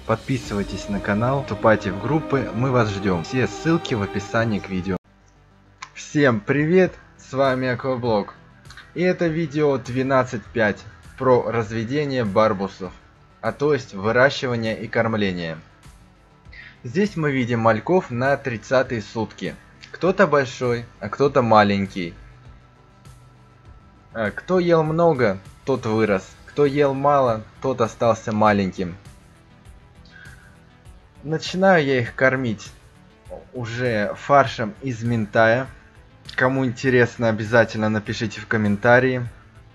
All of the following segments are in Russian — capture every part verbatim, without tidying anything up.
Подписывайтесь на канал, вступайте в группы, мы вас ждем. Все ссылки в описании к видео. Всем привет, с вами Акваблог. И это видео двенадцать пять про разведение барбусов, а то есть выращивание и кормление. Здесь мы видим мальков на тридцатые сутки. Кто-то большой, а кто-то маленький. Кто ел много, тот вырос. Кто ел мало, тот остался маленьким. Начинаю я их кормить уже фаршем из минтая. Кому интересно, обязательно напишите в комментарии.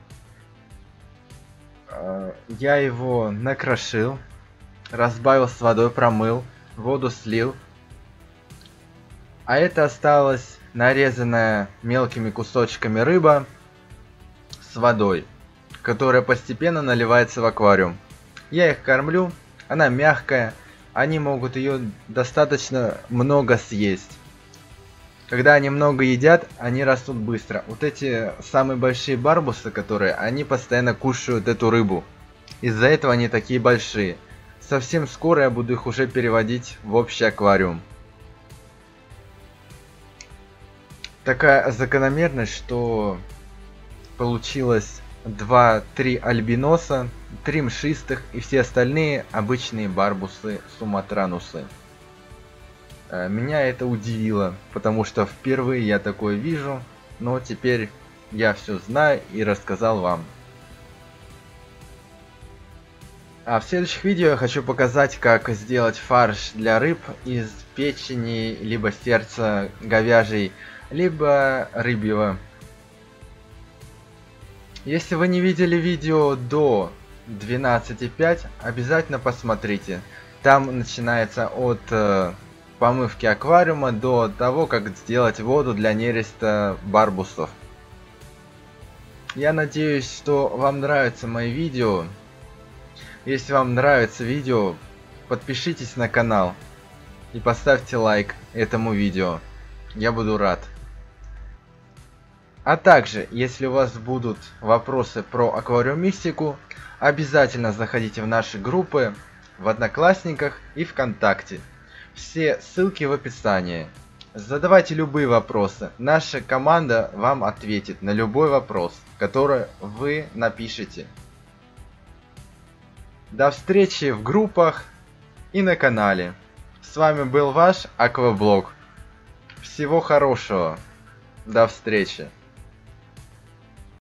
Я его накрошил, разбавил с водой, промыл, воду слил. А это осталась нарезанная мелкими кусочками рыба с водой, которая постепенно наливается в аквариум. Я их кормлю, она мягкая, они могут ее достаточно много съесть. Когда они много едят, они растут быстро. Вот эти самые большие барбусы, которые, они постоянно кушают эту рыбу. Из-за этого они такие большие. Совсем скоро я буду их уже переводить в общий аквариум. Такая закономерность, что получилось два-три альбиноса, три мшистых и все остальные обычные барбусы суматранусы. Меня это удивило, потому что впервые я такое вижу, но теперь я все знаю и рассказал вам. А в следующих видео я хочу показать, как сделать фарш для рыб из печени, либо сердца говяжьей, либо рыбьего. Если вы не видели видео до двенадцати пять, обязательно посмотрите. Там начинается от э, помывки аквариума до того, как сделать воду для нереста барбусов. Я надеюсь, что вам нравятся мои видео. Если вам нравится видео, подпишитесь на канал и поставьте лайк этому видео. Я буду рад. А также, если у вас будут вопросы про аквариумистику, обязательно заходите в наши группы в Одноклассниках и ВКонтакте. Все ссылки в описании. Задавайте любые вопросы. Наша команда вам ответит на любой вопрос, который вы напишите. До встречи в группах и на канале. С вами был ваш Акваблог. Всего хорошего. До встречи.